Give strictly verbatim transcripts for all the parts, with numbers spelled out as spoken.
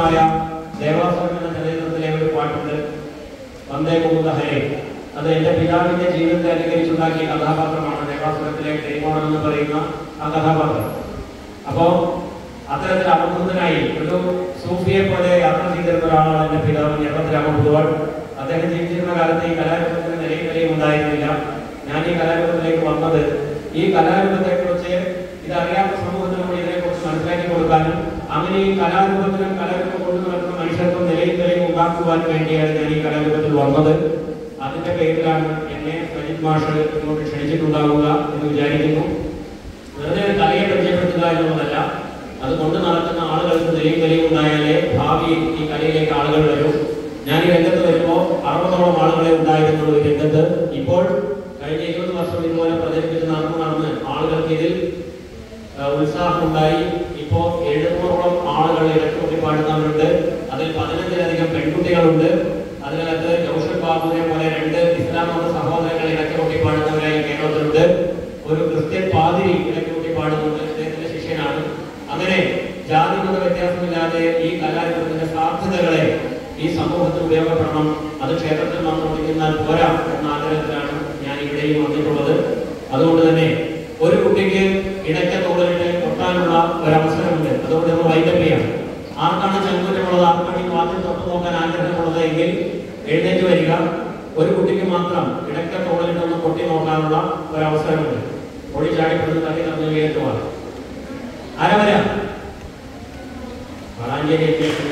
പ്രശസ്തമായ ദേവാസുരം എന്ന ചലച്ചിത്രത്തിലെ ഒരു പാട്ടുണ്ട്, വന്ദേ മുകുന്ദ ഹരേ. അത് എൻ്റെ പിതാവിൻ്റെ ജീവിതത്തെ അനുകരിച്ചുണ്ടാക്കിയ കഥാപാത്രമാണ് ദേവാസുരത്തിലെ ഡെയ്മോൺ എന്ന് പറയുന്ന ആ കഥാപാത്രം. അപ്പോൾ അത്തരത്തിൽ അപകൃതനായി ഒരു സൂഫിയെ പോലെ യാത്ര ചെയ്തിരുന്ന ഒരാളാണ് എൻ്റെ പിതാവ് ഞെട്ടത്തിരാമ പൊതുവാൾ. അദ്ദേഹം ജീവിച്ചിരുന്ന കാലത്ത് ഈ കലാരൂപത്തിന് നിലയും വിലയും ഉണ്ടായിരുന്നില്ല. ഞാൻ ഈ കലാരൂപത്തിലേക്ക് വന്നത് ഈ കലാരൂപത്തെക്കുറിച്ച് ഇതറിയാത്ത സമൂഹത്തിനും കൂടി ഇതിനെക്കുറിച്ച് മനസ്സിലാക്കി കൊടുക്കാനും അങ്ങനെ ഈ കലാരൂപത്തിനും കലാരൂപം കൊണ്ടു നടക്കുന്ന മനുഷ്യർക്കും നിലയും വിലയും ഉണ്ടാക്കുവാൻ വേണ്ടിയാണ് ഞാൻ ഈ കലാരൂപത്തിൽ വന്നത്. അതിന്റെ പേരിലാണ് എന്നെ സജിത് മാഷ് ഇങ്ങോട്ട് ക്ഷണിച്ചിട്ടുണ്ടാവുക എന്ന് വിചാരിക്കുന്നു. വെറുതെ ഒരു കലയെ പരിചയപ്പെടുത്തുക എന്നുള്ളതല്ല, അത് കൊണ്ട് നടക്കുന്ന ആളുകൾക്ക് നിലയും വിലയും ഉണ്ടായാലേ ഭാവിയിൽ ഈ കലയിലേക്ക് ആളുകൾ വരും. ഞാൻ ഈ രംഗത്ത് വരുമ്പോൾ അറുപതോളം ആളുകളെ ഉണ്ടായിരുന്നുള്ളൂ ഈ രംഗത്ത്. ഇപ്പോൾ കഴിഞ്ഞ ഇരുപത് വർഷം ഇതുപോലെ പ്രചരിപ്പിച്ച് നടന്നു നടന്ന് ആളുകൾക്ക് ഇതിൽ ഉത്സാഹമുണ്ടായി. ഇപ്പോൾ എഴുന്നൂറോളം ആളുകൾ ഇടയ്ക്കൊട്ടി പാടുന്നവരുണ്ട്. അതിൽ പതിനഞ്ചിലധികം പെൺകുട്ടികളുണ്ട്. അതിനകത്ത് ജോഷൽ ബാബുവിനെ പോലെ രണ്ട് ഇസ്ലാം മത സഹോദരങ്ങൾ ഇടയ്ക്കൊട്ടി പാടുന്നവരായി കേരളത്തിലുണ്ട്. ഒരു ക്രിസ്ത്യൻ പാതിരി ഇടയ്ക്കൊട്ടി പാടുന്നുണ്ട്, അദ്ദേഹത്തിന്റെ ശിഷ്യനാണ്. അങ്ങനെ ജാതി മത വ്യത്യാസമില്ലാതെ ഈ കലാരൂപത്തിന്റെ സാധ്യതകളെ ഈ സമൂഹത്തിന് ഉപയോഗപ്പെടണം. അത് ക്ഷേത്രത്തിൽ മാത്രം ഒതുങ്ങുന്നാൽ പോരാ എന്ന ആഗ്രഹത്തിലാണ് ഞാൻ ഇവിടെയും വന്നിട്ടുള്ളത്. അതുകൊണ്ട് തന്നെ ഒരു കുട്ടിക്ക് ഇടയ്ക്ക തോളിട്ട് കൊട്ടാനുള്ള ഒരവസരമുണ്ട്. അതുകൊണ്ട് നമ്മൾ വൈൻഡപ്പ് ചെയ്യണം. ആർക്കാണ് ചങ്കൂറ്റമുള്ളത്, ആർക്കാണ് ഈ വാതിൽ തൊട്ട് നോക്കാൻ ആഗ്രഹമുള്ളത് എങ്കിൽ എഴുന്നേറ്റ് വരിക. ഒരു കുട്ടിക്ക് മാത്രം ഇടയ്ക്ക തോളിട്ട് ഒന്ന് കൊട്ടി നോക്കാനുള്ള ഒരവസരമുണ്ട്. ഒഴി ചാടിപ്പെടുന്ന തള്ളി തന്നു കയറ്റുവാണ്. ആരാ വരാ? വളാഞ്ചേരി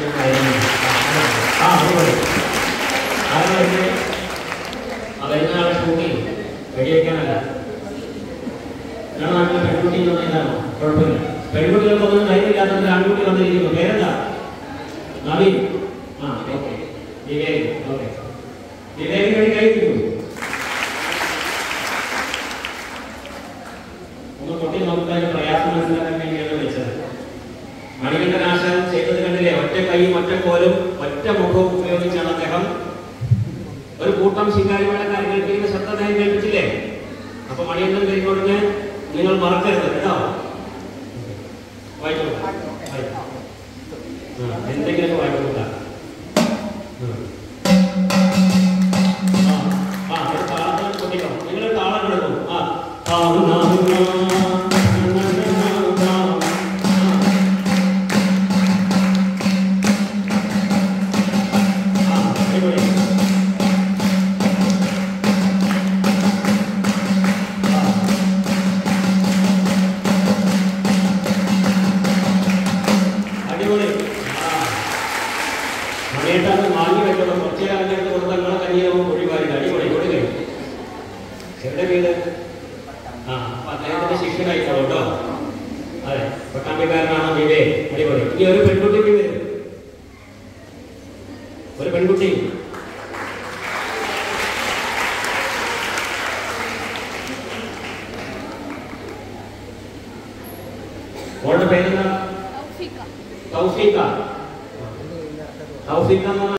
ആ അതുപോലെ ആരാ വരുന്നത്? ആ വരുന്ന ആളെ ഷൂട്ടിങ് വെടിവെക്കാനല്ല. ഞങ്ങളുടെ നാട്ടിലെ പെൺകുട്ടി എന്ന് പറഞ്ഞാണോ? കുഴപ്പമില്ല. പെൺകുട്ടികൾക്കൊന്നും ധൈര്യമില്ലാത്തതിൽ ആൺകുട്ടി വന്നിരിക്കുന്നു. പേരെന്താ? നവീൻ. ആ ഓക്കെ. വിവേക്. ഓക്കെ. വിവേക് വേണ്ടി കഴിക്കുന്നു. ഒന്ന് കൊട്ടി നോക്കുന്നതിന് പ്രയാസം മനസ്സിലാക്കാൻ വേണ്ടിയാണ് വിളിച്ചത്. മണികണ്ഠനാശാൻ ചെയ്തത് കണ്ടില്ലേ? ഒറ്റ കൈയും ഒറ്റ കോലും ഒറ്റ മുഖവും ഉപയോഗിച്ചാണ് അദ്ദേഹം ഒരു കൂട്ടം ശിങ്കാരിമേളക്കാരെ കേൾപ്പിക്കുന്ന ശബ്ദം അദ്ദേഹം കേൾപ്പിച്ചില്ലേ? അപ്പൊ മണികണ്ഠൻ കരിക്കോടിനെ നിങ്ങൾ മറക്കരുത് കേട്ടോ. വായിച്ചു എന്തെങ്കിലും വായിച്ചു കൊടുക്കാം. ആ ഒരു താളം കൊണ്ടിക്കണം. നിങ്ങൾ താളം കിടക്കും. ആ മണിയേട്ടാണ് വാങ്ങി വെക്കണം. കുറച്ചേ അങ്ങനത്തെ കൊടുത്താൽ നിങ്ങളെ കഞ്ഞിയാവും ഒഴിവാരില്ല. അടിപൊളി കൊടുക്കേ. എവിടെ വീട്? ആ അപ്പൊ അദ്ദേഹത്തിന്റെ ശിഷ്യനായിക്കോളൂ കേട്ടോ. അതെ, പട്ടാമ്പിക്കാരനാണ് വിവേക്. അടിപൊളി. ഇനി ഒരു പെൺകുട്ടിക്ക് വരും. ഒരു പെൺകുട്ടി ഓളുടെ പേരെന്താ? തൗഫീഖ. തൗഫീഖ എന്ന്